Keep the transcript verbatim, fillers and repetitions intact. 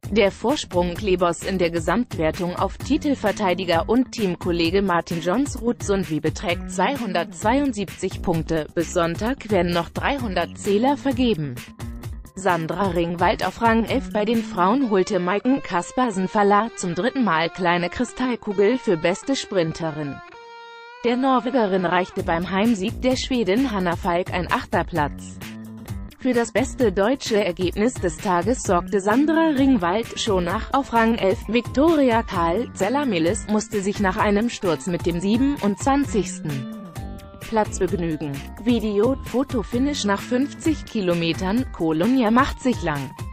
Der Vorsprung Klebers in der Gesamtwertung auf Titelverteidiger und Teamkollege Martin Jones Rudsunvi beträgt zweihundertzweiundsiebzig Punkte, bis Sonntag werden noch dreihundert Zähler vergeben. Sandra Ringwald auf Rang elf. Bei den Frauen holte Maiken Kaspersen Falla zum dritten Mal kleine Kristallkugel für beste Sprinterin. Der Norwegerin reichte beim Heimsieg der Schwedin Hanna Falk ein achter Platz. Für das beste deutsche Ergebnis des Tages sorgte Sandra Ringwald schon nach auf Rang elf. Viktoria Karl Zeller-Milles musste sich nach einem Sturz mit dem siebenundzwanzigsten Platz begnügen. Video, Fotofinish nach fünfzig Kilometern, Colonia macht sich lang.